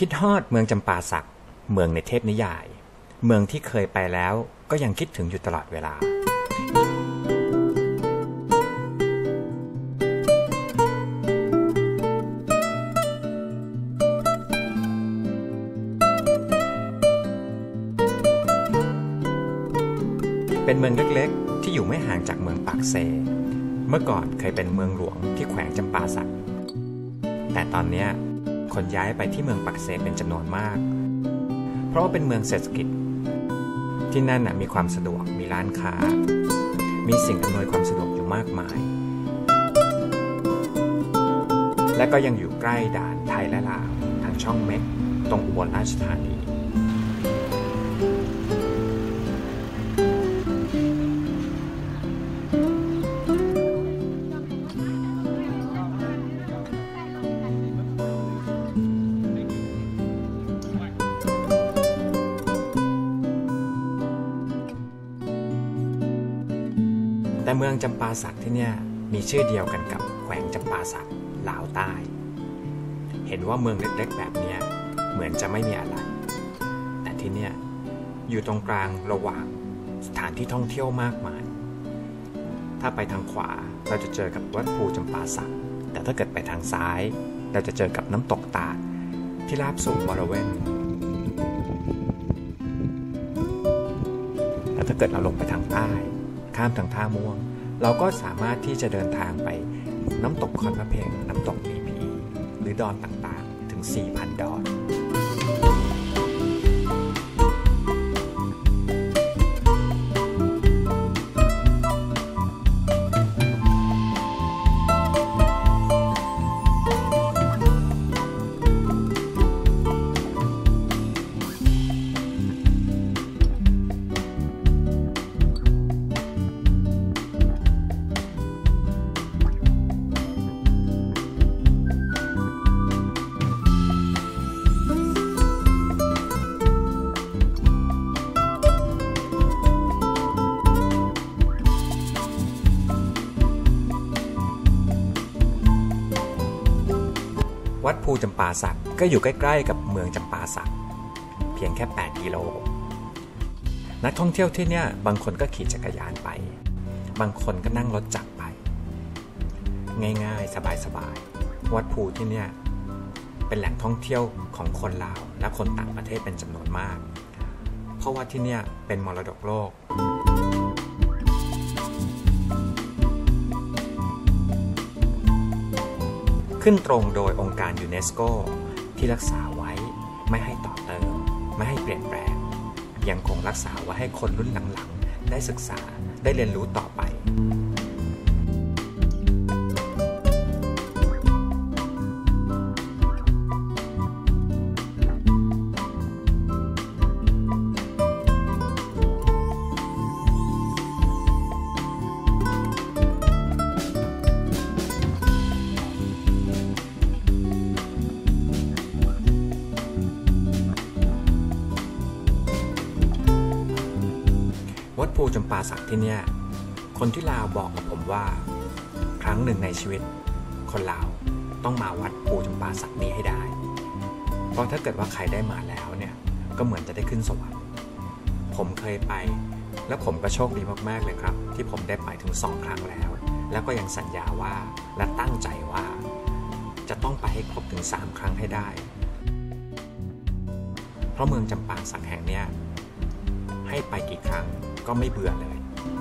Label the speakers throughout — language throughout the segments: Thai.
Speaker 1: คิดฮอดเมืองจำปาสักเมืองในเทพนิยายเมืองที่เคยไปแล้วก็ยังคิดถึงอยู่ตลอดเวลาเป็นเมืองเล็กๆที่อยู่ไม่ห่างจากเมืองปากเซเมื่อก่อนเคยเป็นเมืองหลวงที่แขวงจำปาสักแต่ตอนนี้คนย้ายไปที่เมืองปากเซเป็นจำนวนมากเพราะว่าเป็นเมืองเศรษฐกิจที่นั่นมีความสะดวกมีร้านค้ามีสิ่งอำนวยความสะดวกอยู่มากมายและก็ยังอยู่ใกล้ด่านไทยและลาวทางช่องเม็กตรงอุบลราชธานีแต่เมืองจำปาสักที่เนี่ยมีชื่อเดียวกันกับแขวงจำปาสักลาวใต้เห็นว่าเมืองเล็กๆแบบนี้เหมือนจะไม่มีอะไรแต่ที่เนี่ยอยู่ตรงกลางระหว่างสถานที่ท่องเที่ยวมากมายถ้าไปทางขวาเราจะเจอกับวัดภูจำปาสักแต่ถ้าเกิดไปทางซ้ายเราจะเจอกับน้ำตกตาดที่ราบสูงบริเวณแล้วถ้าเกิดเราลงไปทางใต้ข้ามทางท่าม่วงเราก็สามารถที่จะเดินทางไปน้ำตกคอนพระเพงน้ำตกพีพีหรือดอนต่างๆถึง 4,000 ดอนวัดภูจำปาสักก็อยู่ใกล้ๆกับเมืองจำปาสักเพียงแค่8 กิโลนักท่องเที่ยวที่เนี่ยบางคนก็ขี่จักรยานไปบางคนก็นั่งรถจักรไปง่ายๆสบายๆวัดภูที่เนี่ยเป็นแหล่งท่องเที่ยวของคนลาวและคนต่างประเทศเป็นจำนวนมากเพราะว่าที่เนี่ยเป็นมรดกโลกขึ้นตรงโดยองค์การยูเนสโกที่รักษาไว้ไม่ให้ต่อเติมไม่ให้เปลี่ยนแปลงยังคงรักษาไว้ให้คนรุ่นหลังๆได้ศึกษาได้เรียนรู้ต่อไปวัดภูจำปาสักที่เนี่ยคนที่ลาวบอกกับผมว่าครั้งหนึ่งในชีวิตคนลาวต้องมาวัดภูจำปาสักนี้ให้ได้เพราะถ้าเกิดว่าใครได้มาแล้วเนี่ยก็เหมือนจะได้ขึ้นสวรรค์ผมเคยไปแล้วผมก็โชคดีมากๆเลยครับที่ผมได้ไปถึง2 ครั้งแล้วก็ยังสัญญาว่าและตั้งใจว่าจะต้องไปให้ครบถึง3 ครั้งให้ได้เพราะเมืองจำปาสักแห่งเนี้ยให้ไปกี่ครั้งก็ไม่เบื่อเลย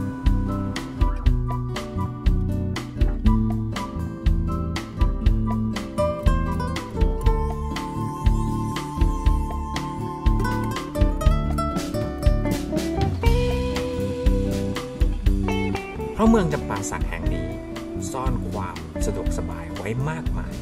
Speaker 1: เพราะเมืองจำปาสักแห่งนี้ซ่อนความสะดวกสบายไว้มากมาย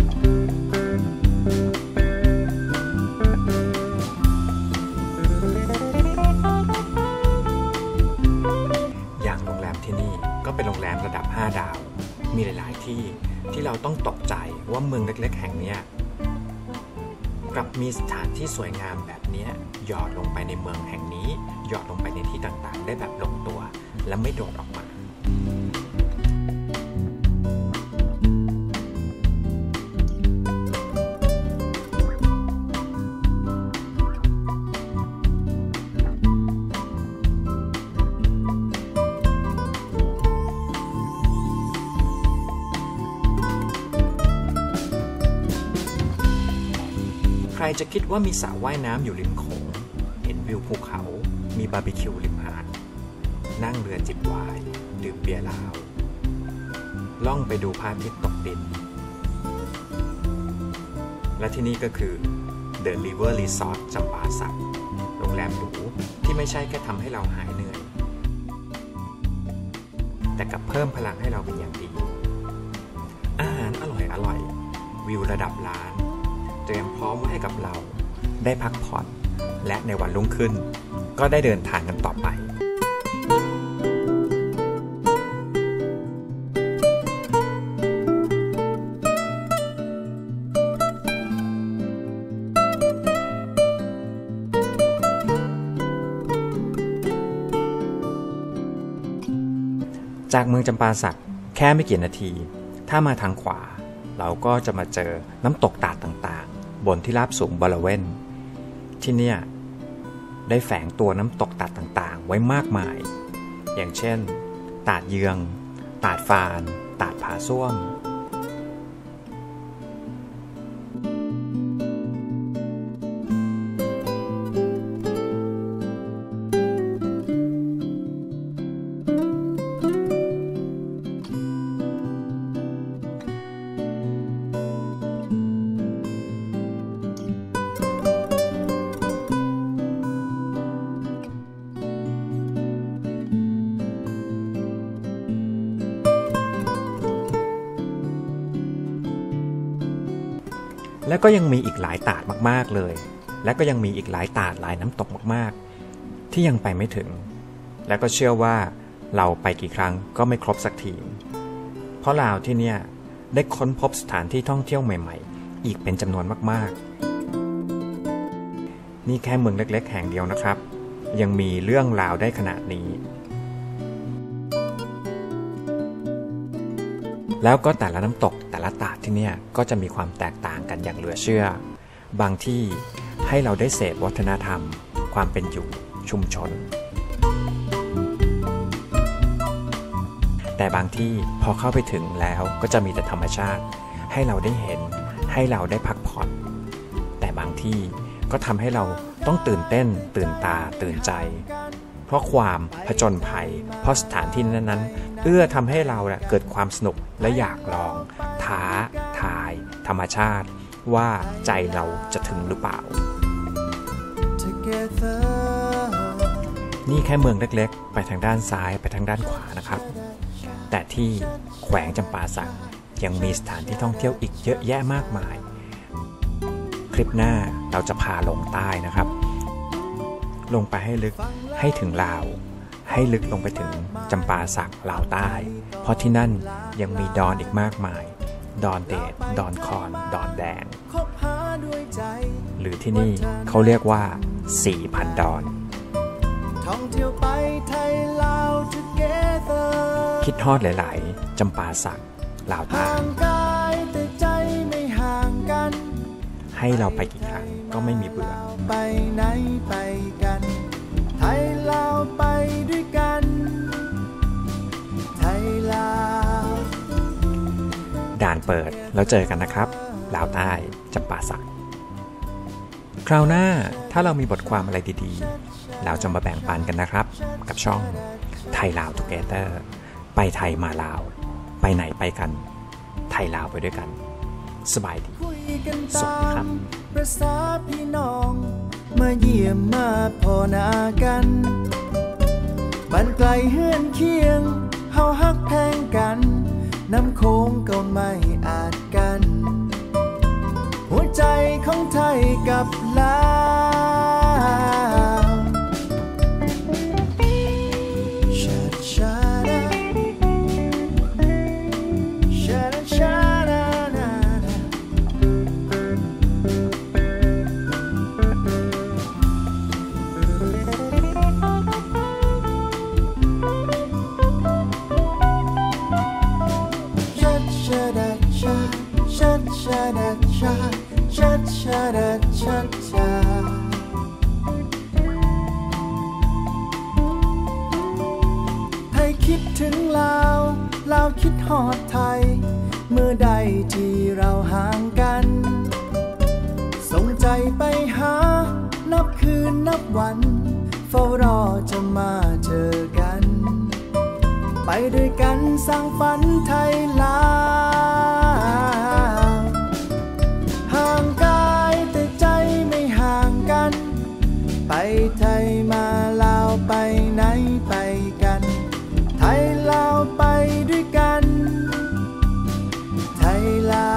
Speaker 1: ที่นี่ก็เป็นโรงแรมระดับ5 ดาวมีหลายๆที่เราต้องตกใจว่าเมืองเล็กๆแห่งนี้กลับมีสถานที่สวยงามแบบนี้หยอดลงไปในเมืองแห่งนี้หยอดลงไปในที่ต่างๆได้แบบลงตัวและไม่โดดออกมาใครจะคิดว่ามีสระว่ายน้ำอยู่ริมโขงเห็นวิวภูเขามีบาร์บีคิวริมหาดนั่งเรือจิบไวน์ดื่มเบียร์ลาวล่องไปดูพระอาทิตย์ตกดินและที่นี่ก็คือ The River Resort จำปาสักโรงแรมหรูที่ไม่ใช่แค่ทำให้เราหายเหนื่อยแต่กับเพิ่มพลังให้เราเป็นอย่างดีอาหารอร่อยวิวระดับล้านเตรียมพร้อมไว้ให้กับเราได้พักผ่อนและในวันรุ่งขึ้นก็ได้เดินทางกันต่อไปจากเมืองจำปาสักแค่ไม่กี่นาทีถ้ามาทางขวาเราก็จะมาเจอน้ำตกตาดต่างๆบนที่ราบสูงบริเวณที่เนี่ยได้แฝงตัวน้ำตกตาดต่างๆไว้มากมายอย่างเช่นตาดเยืองตาดฟานตาดผาส้วมและก็ยังมีอีกหลายตาดมากๆเลยและก็ยังมีอีกหลายตาดหลายน้ำตกมากๆที่ยังไปไม่ถึงและก็เชื่อว่าเราไปกี่ครั้งก็ไม่ครบสักทีเพราะลาวที่เนี่ยได้ค้นพบสถานที่ท่องเที่ยวใหม่ๆอีกเป็นจำนวนมากๆนี่แค่เมืองเล็กๆแห่งเดียวนะครับยังมีเรื่องราวได้ขนาดนี้แล้วก็แต่ละน้ำตกแต่ละตาดที่เนี่ยก็จะมีความแตกต่างกันอย่างเหลือเชื่อบางที่ให้เราได้เสพวัฒนธรรมความเป็นอยู่ชุมชนแต่บางที่พอเข้าไปถึงแล้วก็จะมีแต่ธรรมชาติให้เราได้เห็นให้เราได้พักผ่อนแต่บางที่ก็ทำให้เราต้องตื่นเต้นตื่นตาตื่นใจเพราะความผจญภัยเพราะสถานที่นั้นๆเอื้อทำให้เราเกิดความสนุกและอยากลองท้าทายธรรมชาติว่าใจเราจะถึงหรือเปล่า นี่แค่เมืองเล็กๆไปทางด้านซ้ายไปทางด้านขวานะครับแต่ที่แขวงจำปาสักยังมีสถานที่ท่องเที่ยวอีกเยอะแยะมากมายคลิปหน้าเราจะพาลงใต้นะครับลงไปให้ลึกให้ถึงลาวให้ลึกลงไปถึงจำปาสักลาวใต้เพราะที่นั่นยังมีดอนอีกมากมายดอนเดชดอนคอนดอนแดงหรือที่นี่เขาเรียกว่า 4,000 ดอนคิดฮอดหลายๆจำปาสักลาวใต้ให้เราไปกี่ครั้งก็ไม่มีเบื่อไปไหนไปกันไทยลาวไปด้วยกันไทยลาวด่านเปิดแล้วเจอกันนะครับลาวใต้จำปาสักคราวหน้าถ้าเรามีบทความอะไรดีๆเราจะมาแบ่งปันกันนะครับกับช่องไทยลาวทูเกเตอร์ไปไทยมาลาวไปไหนไปกันไทยลาวไปด้วยกันสบายดีสวัสดีครับประสาพี่น้องมาเยี่ยมมาพอหน้ากันบ้านไกลเฮือนเคียงเฮาฮักแพงกันน้ำโค้งก็ไม่อาจกันหัวใจของไทยกับลาวชาชาดาชาดาชาดาไทยคิดถึงลาวลาวคิดฮอดไทยเมื่อใดที่เราห่างกันสงใจ
Speaker 2: ไปหานับคืนนับวันเฝ้ารอจะมาเจอกันไปด้วยกันสร้างฝันไทยลาวห่างกายแต่ใจไม่ห่างกันไปไทยมาลาวไปไหนไปกันไทยลาวไปด้วยกันไทยลาว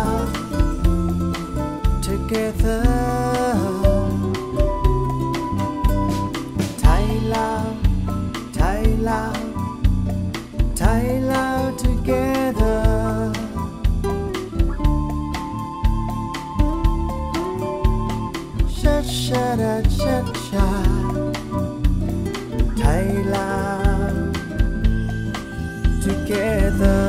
Speaker 2: together ไทยลาวไทยลาวไทยลาว together ชัดชัดชัดชัดไทยลาว together